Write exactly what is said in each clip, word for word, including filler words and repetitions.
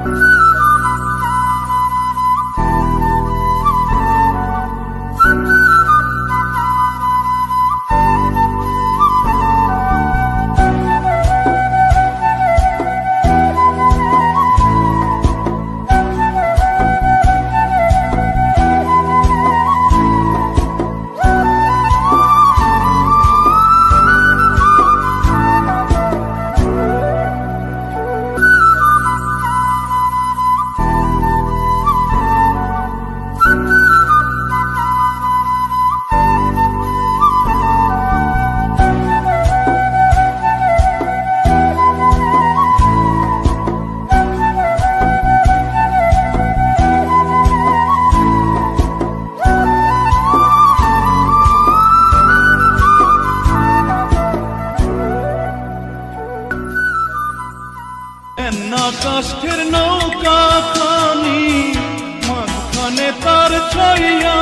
কাষ্ঠের নৌকা খানি মাঝখানে তার ছাইয়া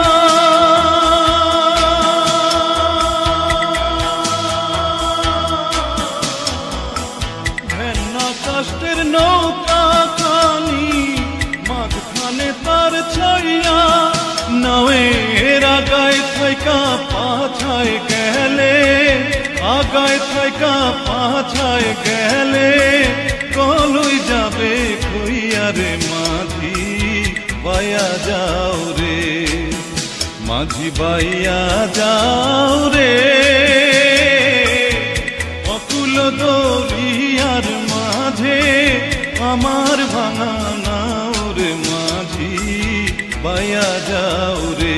ভেন্না কাষ্ঠের নৌকা খানি মাঝখানে তার ছাইয়া নাওয়ের আগায় থাইকা পাছায় গেলে আগায় থাইকা পাছায় গেলে কলই যাবে কইয়া রে মাঝি বাইয়া যাও রে মাঝি বাইয়া যাও রে অকুল দরিয়ার মাঝে আমার ভাঙা নাও রে মাঝি বাইয়া যাও রে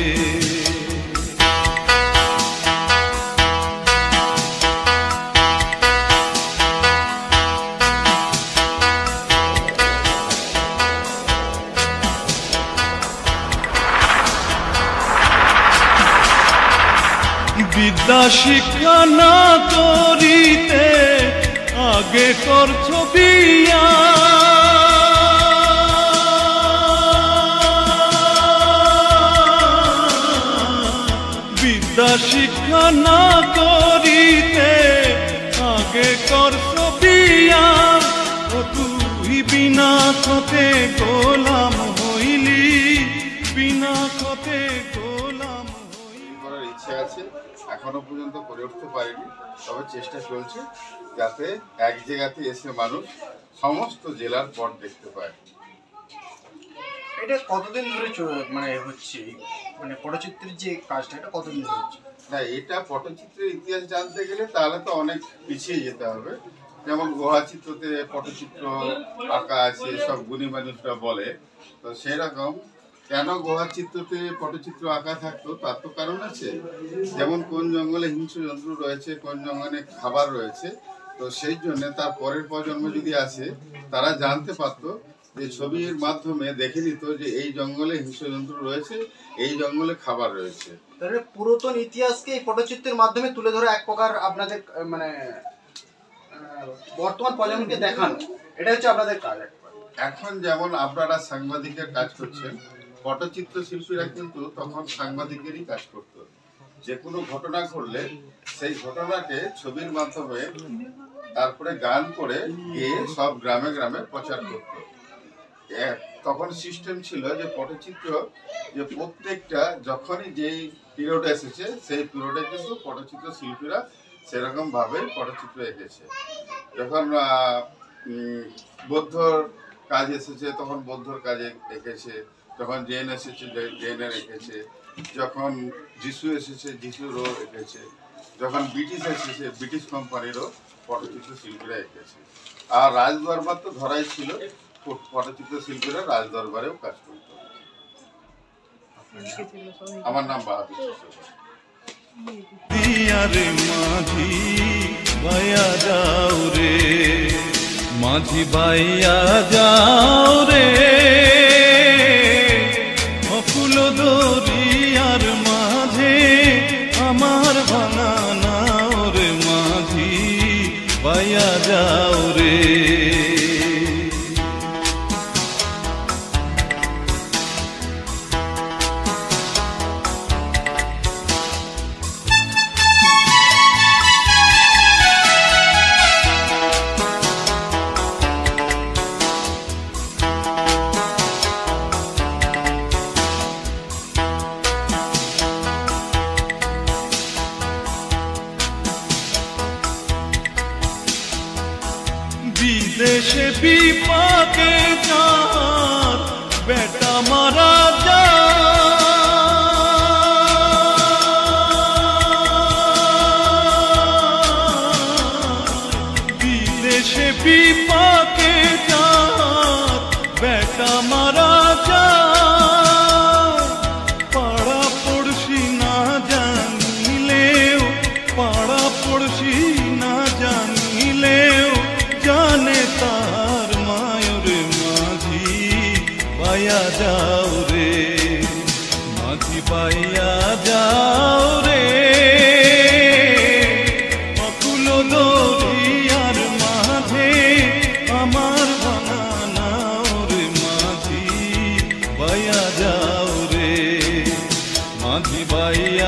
বিদ্যা শিক্ষা না করিতে আগে করছো বিয়া বিদ্যা শিক্ষা না করিতে আগে করছো বিয়া ও তুই বিনা খতে গোলাম হইলি বিনা খতে গোলাম করার ইচ্ছা আছে এখনো পর্যন্ত করে উঠতে পারিনি তবে চেষ্টা চলছে যাতে এক জায়গাতে এসে মানুষ সমস্ত জেলার পট দেখতে পায়। এটা কতদিন ধরে মানে হচ্ছে মানে পটচিত্রের যে কাজটা এটা কতদিন ধরে হচ্ছে? না এটা পটচিত্রের ইতিহাস জানতে গেলে তাহলে তো অনেক পিছিয়ে যেতে হবে। যেমন গুহাচিত্রতে পটচিত্র আঁকা আছে সব গুণী মানুষরা বলে, তো সেরকম কেন গুহাচিত্রতে পটচিত্র আঁকা থাকতো তার তো কারণ আছে। যেমন কোন জঙ্গলে হিংস্র জন্তু রয়েছে, কোন জঙ্গলে খাবার রয়েছে, তো সেই জন্য তার পরের প্রজন্ম যদি আসে তারা জানতে পারতো যে ছবির মাধ্যমে দেখে নিত যে এই জঙ্গলে হিংস্র জন্তু রয়েছে, এই জঙ্গলে খাবার রয়েছে। তাহলে পুরাতন ইতিহাসকে এই পটচিত্রের মাধ্যমে তুলে ধরে এক প্রকার আপনাদের মানে বর্তমান প্রজন্মকে দেখানো, এটা হচ্ছে আপনাদের কাজ। এখন যেমন আপনারা সাংবাদিকের কাজ করছেন, পটচিত্র শিল্পীরা কিন্তু তখন সাংবাদিকেরই কাজ করত। যে কোনো ঘটনা ঘটলে সেই ঘটনাকে ছবির মাধ্যমে তারপরে গান করে গিয়ে সব গ্রামে গ্রামে প্রচার করত। তখন সিস্টেম ছিল যে পটচিত্র যে প্রত্যেকটা যখনই যেই পিরিয়ড এসেছে সেই পিরিয়ডে কিন্তু পটচিত্র শিল্পীরা সেরকম ভাবে পটচিত্র এঁকেছে। যখন বৌদ্ধর কাজ এসেছে তখন বৌদ্ধর কাজে এঁকেছে, যখন জৈন এসেছে জৈনের এঁকেছে, যখন যিশু এসেছে যিশুরও এঁকেছে, যখন ব্রিটিশ এসেছে ব্রিটিশ কোম্পানিরও পটচিত্র শিল্পীরা এঁকেছে। আর রাজদরবার তো ধরাই ছিল, পটচিত্র শিল্পীরা রাজদরবারেও কাজ করত। আমার নাম বাহাদুর। মাঝি বাইয়া যাও রে মাঝি বাইয়া যাও রে অকুল দরিয়ার মাঝে আমার ভাঙা নাও রে মাঝি বাইয়া যাও রে। পাইয়া যাও রে, মাঝি পাইয়া যাও রে, অকুল দরিয়ার মাঝে আমার বানাও রে মাঝি পাইয়া যাও রে, মাঝি পাইয়া